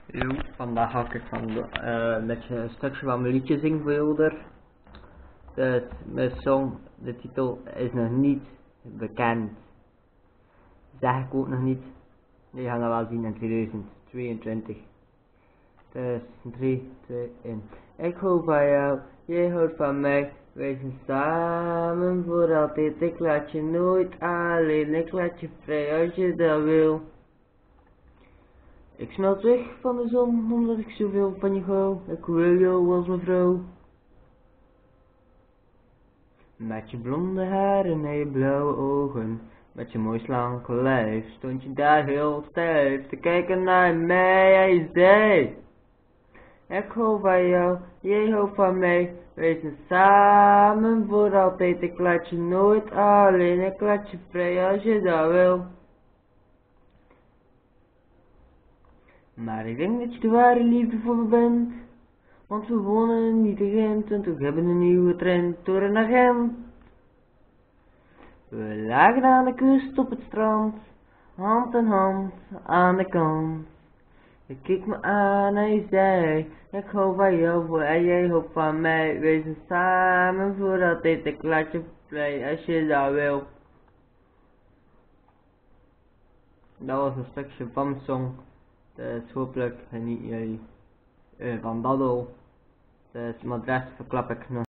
Yo, vandaag ga ik met je een stukje van mijn liedje zingen voor jullie. Mijn song, de titel is nog niet bekend. Zeg ik ook nog niet. Die gaan we wel zien in 2022. Dus 3, 2, 1. Ik hou van jou, jij houdt van mij. Wij zijn samen voor altijd. Ik laat je nooit alleen. Ik laat je vrij als je dat wil. Ik smelt weg van de zon, omdat ik zoveel van je hou. Ik wil jou als mijn vrouw. Met je blonde haren en je blauwe ogen, met je mooi slanke lijf, stond je daar heel stijf te kijken naar mij en je zei: ik hou van jou, jij houdt van mij, wij zijn samen voor altijd. Ik laat je nooit alleen, ik laat je vrij als je dat wil. Maar ik denk dat je de ware liefde voor me bent, want we wonen niet in Gent en we hebben een nieuwe trend door een agent. We lagen aan de kust op het strand, hand in hand aan de kant. Je keek me aan en je zei: ik hou van jou en jij houdt van mij. Wij zijn samen voor altijd, ik laat je vrij als je dat wil. Dat was een stukje van mijn song. Dus hopelijk genieten jullie van dat al. Dus mijn adres verklap ik nog